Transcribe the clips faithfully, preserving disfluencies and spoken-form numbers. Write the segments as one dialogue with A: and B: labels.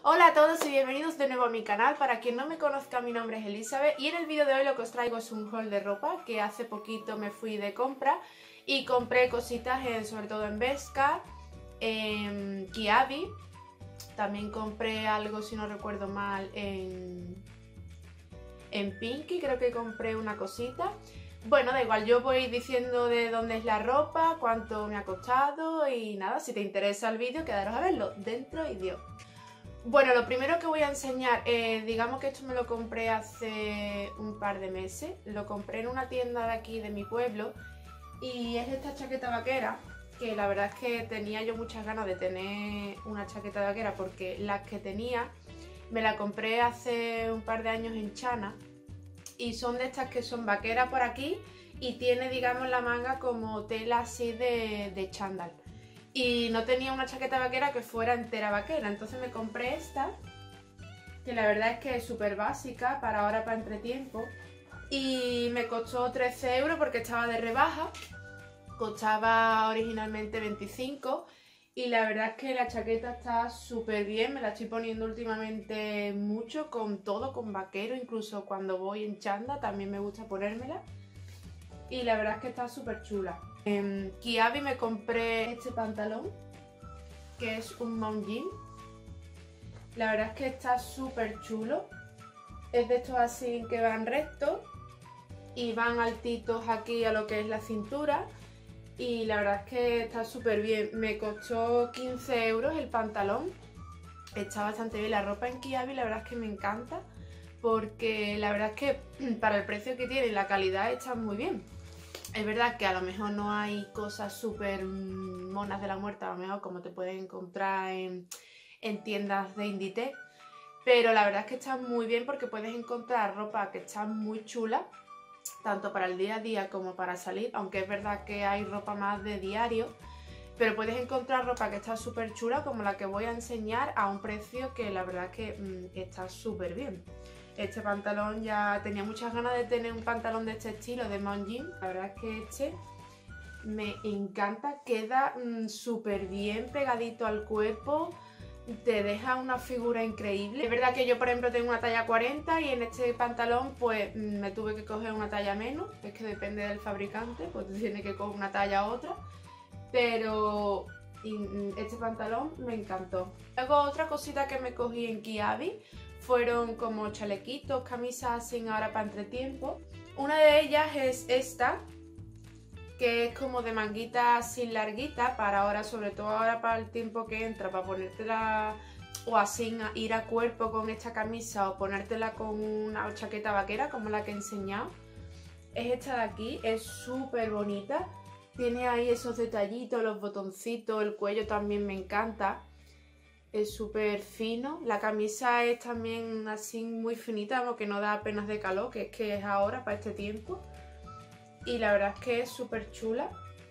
A: Hola a todos y bienvenidos de nuevo a mi canal. Para quien no me conozca, mi nombre es Elizabeth y en el vídeo de hoy lo que os traigo es un haul de ropa que hace poquito me fui de compra y compré cositas en, sobre todo en Bershka, en Kiabi. También compré algo, si no recuerdo mal, en, en Pinky, creo que compré una cosita. Bueno, da igual, yo voy diciendo de dónde es la ropa, cuánto me ha costado y nada, si te interesa el vídeo, quedaros a verlo dentro y Dios. Bueno, lo primero que voy a enseñar, eh, digamos que esto me lo compré hace un par de meses. Lo compré en una tienda de aquí de mi pueblo y es esta chaqueta vaquera, que la verdad es que tenía yo muchas ganas de tener una chaqueta vaquera porque las que tenía me la compré hace un par de años en Chana y son de estas que son vaqueras por aquí y tiene, digamos, la manga como tela así de, de chándal. Y no tenía una chaqueta vaquera que fuera entera vaquera, entonces me compré esta, que la verdad es que es súper básica para ahora, para entretiempo. Y me costó trece euros porque estaba de rebaja, costaba originalmente veinticinco. Y la verdad es que la chaqueta está súper bien, me la estoy poniendo últimamente mucho, con todo, con vaquero, incluso cuando voy en chanda también me gusta ponérmela. Y la verdad es que está súper chula. En Kiabi me compré este pantalón, que es un mom jean. La verdad es que está súper chulo. Es de estos así que van rectos y van altitos aquí a lo que es la cintura. Y la verdad es que está súper bien. Me costó quince euros el pantalón. Está bastante bien la ropa en Kiabi, la verdad es que me encanta. Porque la verdad es que para el precio que tiene y la calidad está muy bien. Es verdad que a lo mejor no hay cosas súper monas de la muerte, a lo mejor como te puedes encontrar en, en tiendas de Inditex, pero la verdad es que está muy bien porque puedes encontrar ropa que está muy chula, tanto para el día a día como para salir, aunque es verdad que hay ropa más de diario, pero puedes encontrar ropa que está súper chula como la que voy a enseñar a un precio que la verdad es que mmm, está súper bien. Este pantalón, ya tenía muchas ganas de tener un pantalón de este estilo, de mom jean. La verdad es que este me encanta, queda mmm, súper bien pegadito al cuerpo, te deja una figura increíble. Es verdad que yo, por ejemplo, tengo una talla cuarenta y en este pantalón pues me tuve que coger una talla menos, es que depende del fabricante, pues tiene que coger una talla a otra, pero este pantalón me encantó. Luego otra cosita que me cogí en Kiabi fueron como chalequitos, camisas así ahora para entretiempo. Una de ellas es esta, que es como de manguita así larguita para ahora, sobre todo ahora para el tiempo que entra, para ponértela o así ir a cuerpo con esta camisa o ponértela con una chaqueta vaquera como la que he enseñado. Es esta de aquí, es súper bonita, tiene ahí esos detallitos, los botoncitos, el cuello también me encanta. Es súper fino, la camisa es también así muy finita, porque no da apenas de calor, que es que es ahora para este tiempo. Y la verdad es que es súper chula.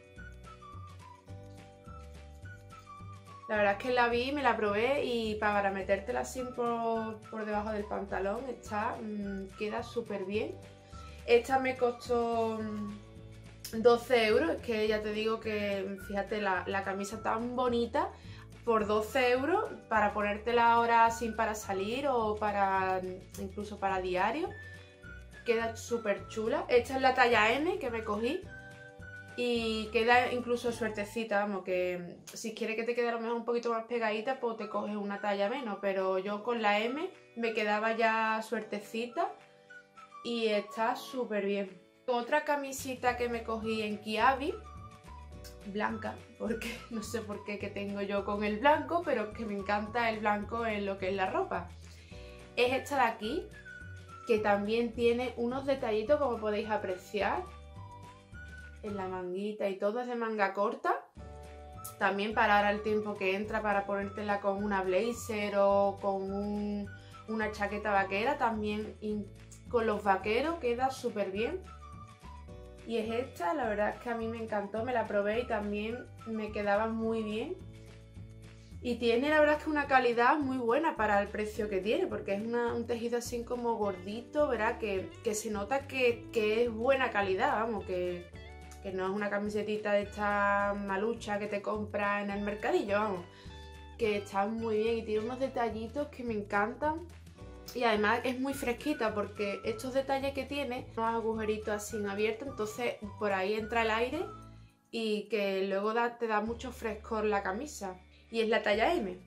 A: La verdad es que la vi, me la probé y para metértela así por, por debajo del pantalón está, mmm, queda súper bien. Esta me costó doce euros, es que ya te digo que fíjate la, la camisa tan bonita. Por doce euros para ponértela ahora sin para salir o para incluso para diario. Queda súper chula. Esta es la talla eme que me cogí y queda incluso suertecita, vamos, que si quieres que te quede a lo mejor un poquito más pegadita pues te coges una talla menos, pero yo con la eme me quedaba ya suertecita y está súper bien. Otra camisita que me cogí en Kiabi, blanca, porque no sé por qué que tengo yo con el blanco, pero es que me encanta el blanco en lo que es la ropa. Es esta de aquí, que también tiene unos detallitos como podéis apreciar en la manguita y todo, es de manga corta. También para ahora el tiempo que entra, para ponértela con una blazer o con un, una chaqueta vaquera, también con los vaqueros queda súper bien. Y es esta, la verdad es que a mí me encantó, me la probé y también me quedaba muy bien. Y tiene la verdad es que una calidad muy buena para el precio que tiene, porque es una, un tejido así como gordito, ¿verdad? Que, que se nota que, que es buena calidad, vamos, que, que no es una camisetita de esta malucha que te compras en el mercadillo, vamos. que está muy bien y tiene unos detallitos que me encantan. Y además es muy fresquita porque estos detalles que tiene, unos agujeritos así abiertos, entonces por ahí entra el aire y que luego da, te da mucho frescor la camisa. Y es la talla eme.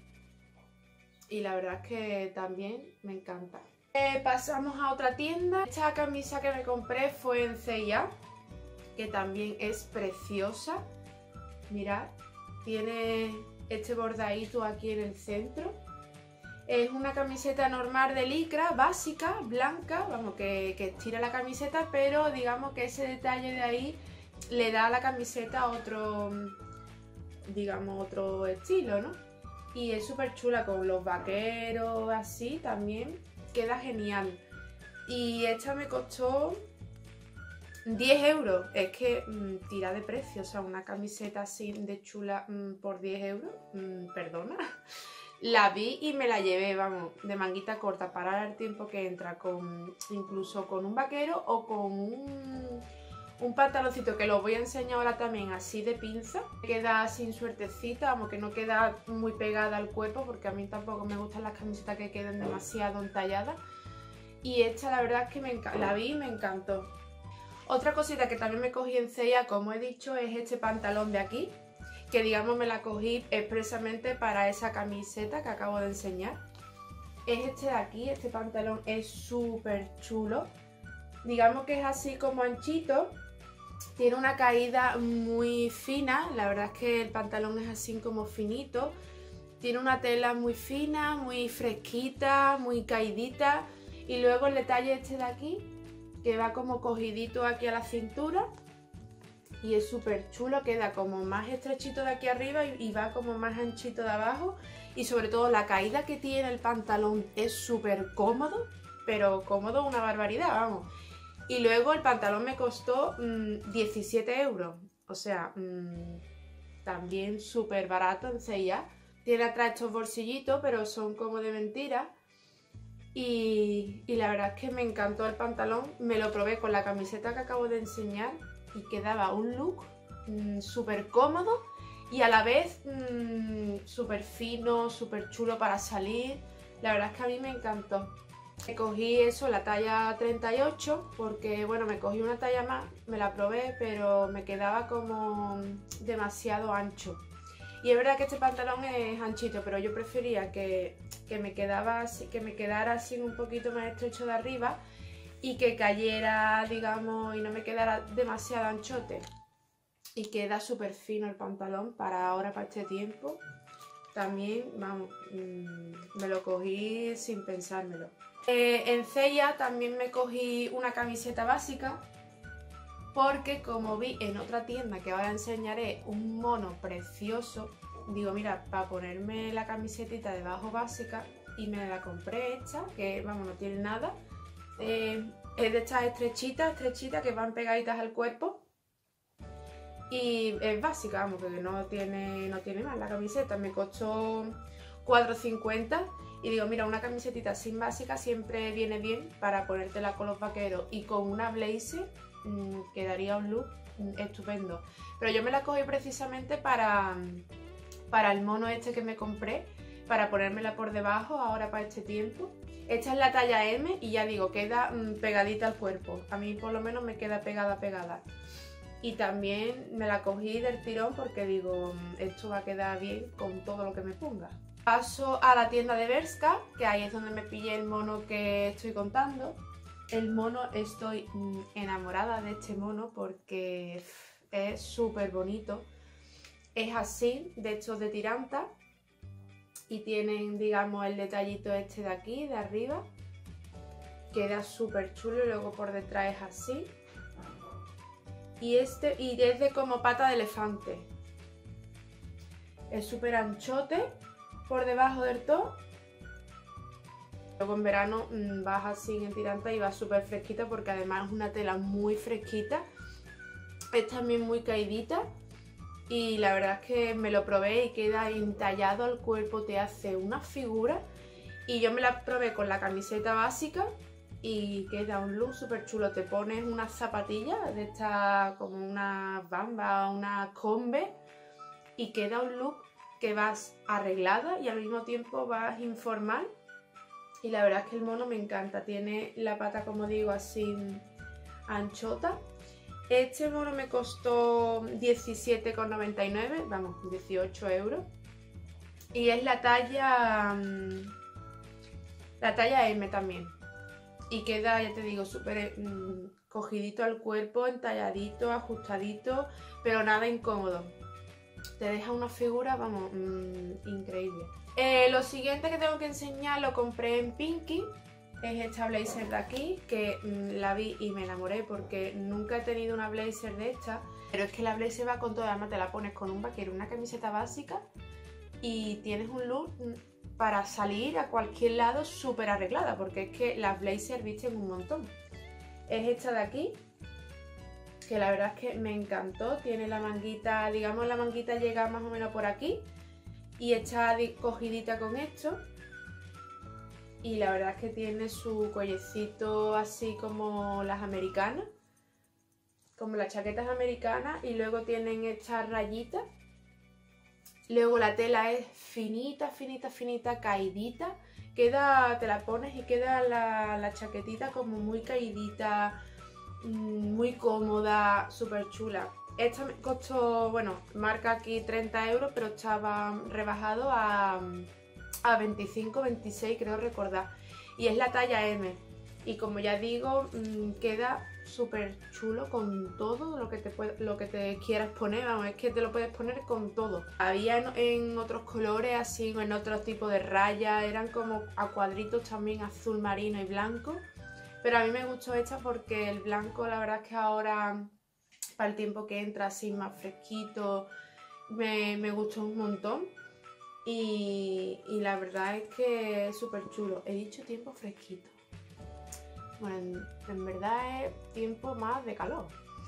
A: Y la verdad es que también me encanta. Eh, pasamos a otra tienda. Esta camisa que me compré fue en ce y a, que también es preciosa. Mirad, tiene este bordadito aquí en el centro. Es una camiseta normal de licra, básica, blanca, vamos, que, que estira la camiseta, pero digamos que ese detalle de ahí le da a la camiseta otro, digamos, otro estilo, ¿no? Y es súper chula con los vaqueros, así también, queda genial. Y esta me costó diez euros, es que mmm, tira de precio, o sea, una camiseta así de chula mmm, por diez euros, mmm, perdona. La vi y me la llevé, vamos, de manguita corta para el tiempo que entra, con incluso con un vaquero o con un, un pantaloncito que lo voy a enseñar ahora también así de pinza. Queda sin suertecita, vamos, que no queda muy pegada al cuerpo porque a mí tampoco me gustan las camisetas que queden demasiado entalladas. Y esta la verdad es que me la vi y me encantó. Otra cosita que también me cogí en ce y a, como he dicho, es este pantalón de aquí, que digamos me la cogí expresamente para esa camiseta que acabo de enseñar. Es este de aquí, este pantalón es súper chulo. Digamos que es así como anchito, tiene una caída muy fina, la verdad es que el pantalón es así como finito. Tiene una tela muy fina, muy fresquita, muy caidita. Y luego el detalle este de aquí, que va como cogidito aquí a la cintura. Y es súper chulo, queda como más estrechito de aquí arriba y, y va como más anchito de abajo. Y sobre todo la caída que tiene el pantalón es súper cómodo, pero cómodo una barbaridad, vamos. Y luego el pantalón me costó mmm, diecisiete euros, o sea, mmm, también súper barato en ce y a. Tiene atrás estos bolsillitos, pero son como de mentira. Y, y la verdad es que me encantó el pantalón, me lo probé con la camiseta que acabo de enseñar. Y quedaba un look mmm, súper cómodo y a la vez mmm, súper fino, súper chulo para salir. La verdad es que a mí me encantó. Me cogí eso, la talla treinta y ocho, porque bueno, me cogí una talla más, me la probé, pero me quedaba como demasiado ancho. Y es verdad que este pantalón es anchito, pero yo prefería que, que, me, quedaba así, que me quedara así un poquito más estrecho de arriba y que cayera, digamos, y no me quedara demasiado anchote. Y queda súper fino el pantalón para ahora, para este tiempo. También, vamos, mmm, me lo cogí sin pensármelo. Eh, en ce y a también me cogí una camiseta básica porque como vi en otra tienda que ahora enseñaré un mono precioso, digo, mira, para ponerme la camisetita debajo básica, y me la compré esta, que vamos, no tiene nada. Eh, es de estas estrechitas, estrechitas que van pegaditas al cuerpo y es básica, vamos, que no tiene, no tiene más la camiseta. Me costó cuatro cincuenta y digo, mira, una camisetita sin básica siempre viene bien para ponértela con los vaqueros y con una blazer mmm, quedaría un look mmm, estupendo. Pero yo me la cogí precisamente para, para el mono este que me compré, para ponérmela por debajo ahora para este tiempo. Esta es la talla eme y ya digo, queda mmm, pegadita al cuerpo. A mí por lo menos me queda pegada, pegada. Y también me la cogí del tirón porque digo, esto va a quedar bien con todo lo que me ponga. Paso a la tienda de Bershka, que ahí es donde me pillé el mono que estoy contando. El mono, estoy mmm, enamorada de este mono porque es súper bonito. Es así, de estos de tiranta. Y tienen, digamos, el detallito este de aquí, de arriba. Queda súper chulo y luego por detrás es así. Y este y es de como pata de elefante. Es súper anchote por debajo del todo. Luego en verano mmm, vas así en tiranta y vas súper fresquita porque además es una tela muy fresquita. Es también muy caidita. Y la verdad es que me lo probé y queda entallado al cuerpo, te hace una figura. Y yo me la probé con la camiseta básica y queda un look súper chulo. Te pones unas zapatillas de estas como una bamba, una combe y queda un look que vas arreglada y al mismo tiempo vas informal. Y la verdad es que el mono me encanta. Tiene la pata, como digo, así anchota. Este mono me costó diecisiete con noventa y nueve, vamos, dieciocho euros. Y es la talla, la talla eme también. Y queda, ya te digo, súper mmm, cogidito al cuerpo, entalladito, ajustadito, pero nada incómodo. Te deja una figura, vamos, mmm, increíble. Eh, lo siguiente que tengo que enseñar lo compré en Pinky. Es esta blazer de aquí, que mmm, la vi y me enamoré porque nunca he tenido una blazer de esta. Pero es que la blazer va con todo, además te la pones con un vaquero, una camiseta básica y tienes un look para salir a cualquier lado súper arreglada, porque es que las blazers visten un montón. Es esta de aquí, que la verdad es que me encantó. Tiene la manguita, digamos la manguita llega más o menos por aquí y está cogidita con esto. Y la verdad es que tiene su cuellecito así como las americanas, como las chaquetas americanas, y luego tienen estas rayitas. Luego la tela es finita, finita, finita, caidita. Queda, te la pones y queda la, la chaquetita como muy caidita, muy cómoda, súper chula. Esta me costó, bueno, marca aquí treinta euros, pero estaba rebajado a, a veinticinco, veintiséis, creo recordar. Y es la talla eme. Y como ya digo, queda súper chulo con todo lo que, te puede, lo que te quieras poner. Vamos, es que te lo puedes poner con todo. Había en, en otros colores así, o en otros tipos de rayas. Eran como a cuadritos también, azul marino y blanco. Pero a mí me gustó esta porque el blanco, la verdad es que ahora, para el tiempo que entra así más fresquito, me, me gustó un montón. Y, y la verdad es que es súper chulo. He dicho tiempo fresquito. Bueno, en, en verdad es tiempo más de calor.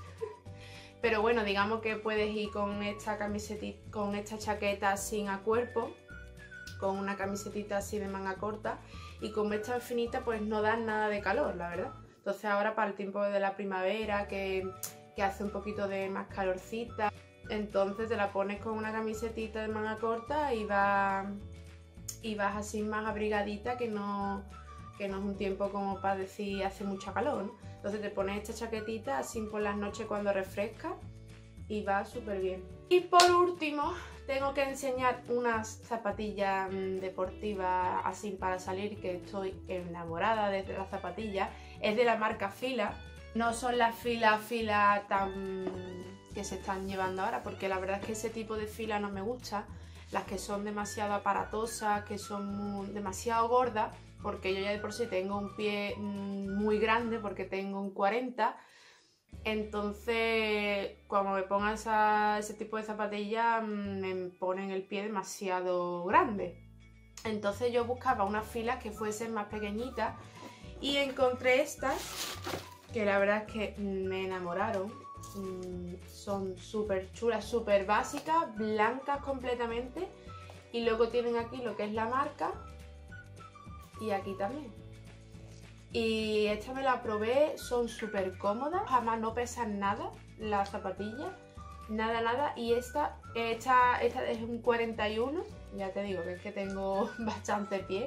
A: Pero bueno, digamos que puedes ir con esta camisetita, con esta chaqueta sin a cuerpo, con una camisetita así de manga corta, y con esta finita pues no dan nada de calor, la verdad. Entonces ahora para el tiempo de la primavera, que, que hace un poquito de más calorcita, entonces te la pones con una camisetita de manga corta y vas, y vas así más abrigadita, que no... que no es un tiempo como para decir hace mucha calor, ¿no? Entonces te pones esta chaquetita así por las noches cuando refresca y va súper bien. Y por último tengo que enseñar unas zapatillas deportivas así para salir, que estoy enamorada de las zapatillas. Es de la marca Fila. No son las filas fila tan que se están llevando ahora, porque la verdad es que ese tipo de fila no me gusta. Las que son demasiado aparatosas, que son muy, demasiado gordas, porque yo ya de por sí tengo un pie muy grande, porque tengo un cuarenta. Entonces, cuando me pongan esa, ese tipo de zapatillas, me ponen el pie demasiado grande. Entonces yo buscaba unas filas que fuesen más pequeñitas y encontré estas, que la verdad es que me enamoraron. Son súper chulas, súper básicas, blancas completamente. Y luego tienen aquí lo que es la marca. Y aquí también. Y esta me la probé, son súper cómodas, además no pesan nada las zapatillas, nada, nada. Y esta, esta, esta es un cuarenta y uno, ya te digo que es que tengo bastante pie.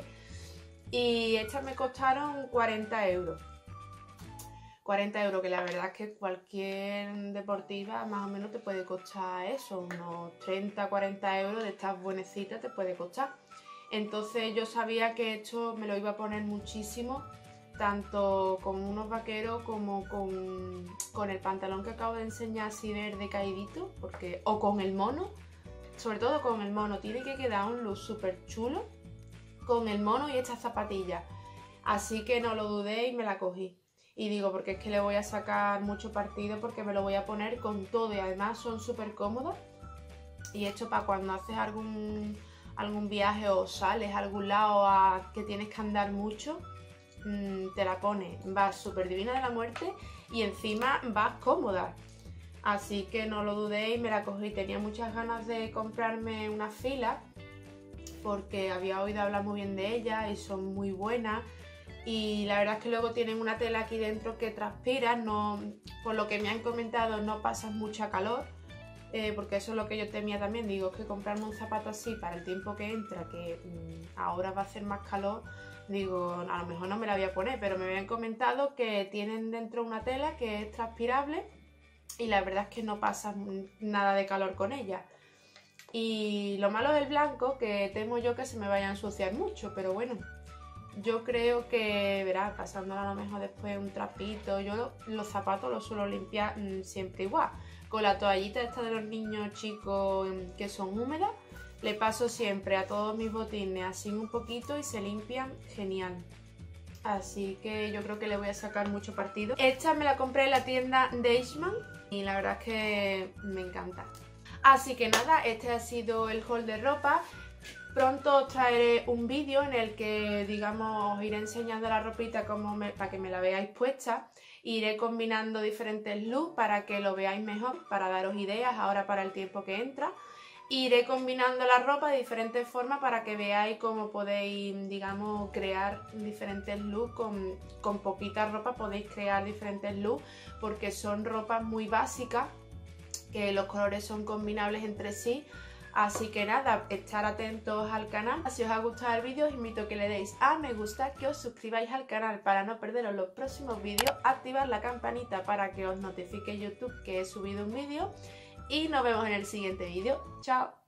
A: Y estas me costaron cuarenta euros. cuarenta euros, que la verdad es que cualquier deportiva más o menos te puede costar eso, unos treinta, cuarenta euros de estas buenecitas te puede costar. Entonces yo sabía que esto me lo iba a poner muchísimo, tanto con unos vaqueros como con, con el pantalón que acabo de enseñar así verde caidito, porque, o con el mono, sobre todo con el mono. Tiene que quedar un look súper chulo con el mono y estas zapatillas. Así que no lo dudé y me la cogí. Y digo, porque es que le voy a sacar mucho partido, porque me lo voy a poner con todo y además son súper cómodas. Y esto para cuando haces algún, algún viaje o sales a algún lado a, que tienes que andar mucho, mmm, te la pones. Vas súper divina de la muerte y encima vas cómoda. Así que no lo dudé y me la cogí. Tenía muchas ganas de comprarme una fila porque había oído hablar muy bien de ellas y son muy buenas. Y la verdad es que luego tienen una tela aquí dentro que transpira, no, por lo que me han comentado no pasas mucha calor. eh, porque eso es lo que yo temía también. Digo, es que comprarme un zapato así para el tiempo que entra, que mmm, ahora va a hacer más calor, digo, a lo mejor no me la voy a poner, pero me habían comentado que tienen dentro una tela que es transpirable y la verdad es que no pasa nada de calor con ella. Y lo malo del blanco, que temo yo que se me vaya a ensuciar mucho, pero bueno, yo creo que, verás, pasándolo a lo mejor después un trapito, yo lo, los zapatos los suelo limpiar mmm, siempre igual. Con la toallita esta de los niños chicos mmm, que son húmedas, le paso siempre a todos mis botines así un poquito y se limpian genial. Así que yo creo que le voy a sacar mucho partido. Esta me la compré en la tienda Deichmann y la verdad es que me encanta. Así que nada, este ha sido el haul de ropa. Pronto os traeré un vídeo en el que, digamos, os iré enseñando la ropita como me, para que me la veáis puesta. Iré combinando diferentes looks para que lo veáis mejor, para daros ideas ahora para el tiempo que entra. Iré combinando la ropa de diferentes formas para que veáis cómo podéis, digamos, crear diferentes looks. Con, con poquita ropa podéis crear diferentes looks porque son ropas muy básicas, que los colores son combinables entre sí. Así que nada, estar atentos al canal. Si os ha gustado el vídeo os invito a que le deis a me gusta, que os suscribáis al canal para no perderos los próximos vídeos, activar la campanita para que os notifique YouTube que he subido un vídeo y nos vemos en el siguiente vídeo. ¡Chao!